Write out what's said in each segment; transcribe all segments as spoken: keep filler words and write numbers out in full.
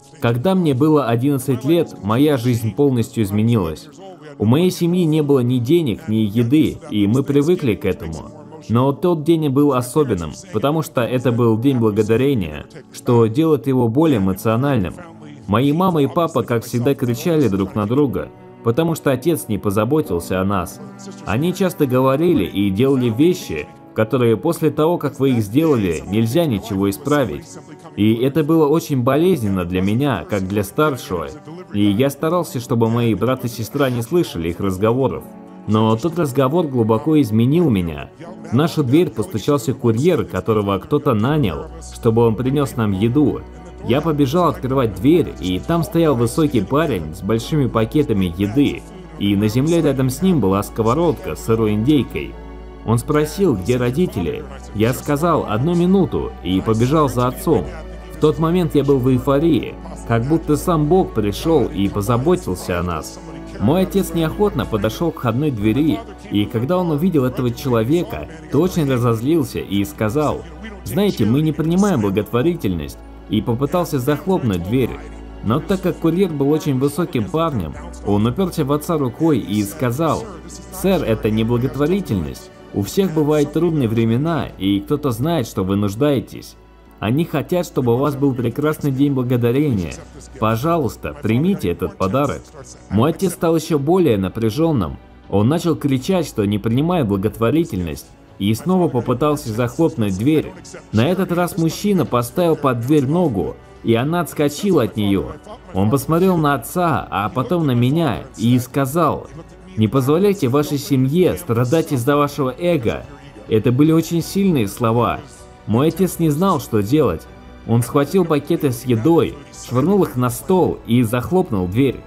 Когда мне было одиннадцать лет, моя жизнь полностью изменилась. У моей семьи не было ни денег, ни еды, и мы привыкли к этому. Но тот день был особенным, потому что это был день благодарения, что делает его более эмоциональным. Мои мама и папа, как всегда, кричали друг на друга, потому что отец не позаботился о нас. Они часто говорили и делали вещи, которые после того, как вы их сделали, нельзя ничего исправить. И это было очень болезненно для меня, как для старшего, и я старался, чтобы мои брат и сестра не слышали их разговоров. Но тот разговор глубоко изменил меня. В нашу дверь постучался курьер, которого кто-то нанял, чтобы он принес нам еду. Я побежал открывать дверь, и там стоял высокий парень с большими пакетами еды, и на земле рядом с ним была сковородка с сырой индейкой. Он спросил, где родители. Я сказал «одну минуту» и побежал за отцом. В тот момент я был в эйфории, как будто сам Бог пришел и позаботился о нас. Мой отец неохотно подошел к входной двери, и когда он увидел этого человека, то очень разозлился и сказал: «Знаете, мы не принимаем благотворительность», и попытался захлопнуть дверь. Но так как курьер был очень высоким парнем, он уперся в отца рукой и сказал: «Сэр, это не благотворительность. У всех бывают трудные времена, и кто-то знает, что вы нуждаетесь. Они хотят, чтобы у вас был прекрасный день благодарения. Пожалуйста, примите этот подарок». Мой отец стал еще более напряженным. Он начал кричать, что не принимает благотворительность, и снова попытался захлопнуть дверь. На этот раз мужчина поставил под дверь ногу, и она отскочила от нее. Он посмотрел на отца, а потом на меня, и сказал: «Не позволяйте вашей семье страдать из-за вашего эго». Это были очень сильные слова. Мой отец не знал, что делать. Он схватил пакеты с едой, швырнул их на стол и захлопнул дверь.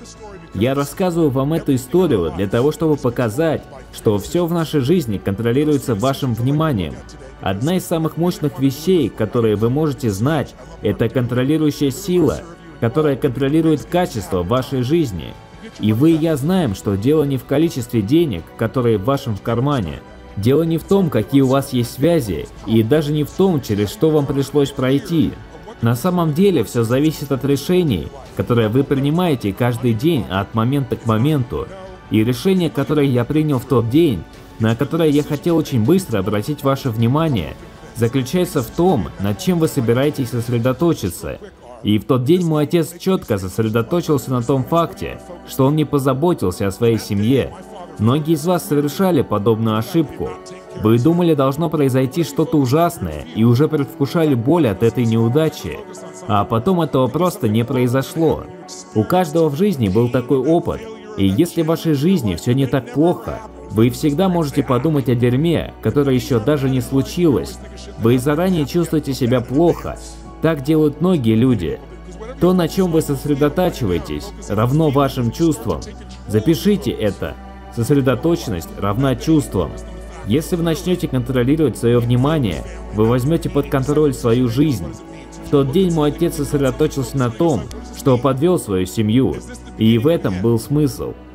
Я рассказываю вам эту историю для того, чтобы показать, что все в нашей жизни контролируется вашим вниманием. Одна из самых мощных вещей, которые вы можете знать, это контролирующая сила, которая контролирует качество вашей жизни. И вы и я знаем, что дело не в количестве денег, которые в вашем кармане. Дело не в том, какие у вас есть связи, и даже не в том, через что вам пришлось пройти. На самом деле все зависит от решений, которые вы принимаете каждый день от момента к моменту. И решение, которое я принял в тот день, на которое я хотел очень быстро обратить ваше внимание, заключается в том, над чем вы собираетесь сосредоточиться. И в тот день мой отец четко сосредоточился на том факте, что он не позаботился о своей семье. Многие из вас совершали подобную ошибку. Вы думали, должно произойти что-то ужасное, и уже предвкушали боль от этой неудачи. А потом этого просто не произошло. У каждого в жизни был такой опыт, и если в вашей жизни все не так плохо, вы всегда можете подумать о дерьме, которое еще даже не случилось. Вы заранее чувствуете себя плохо. Так делают многие люди. То, на чем вы сосредотачиваетесь, равно вашим чувствам. Запишите это. Сосредоточенность равна чувствам. Если вы начнете контролировать свое внимание, вы возьмете под контроль свою жизнь. В тот день мой отец сосредоточился на том, что подвел свою семью, и в этом был смысл.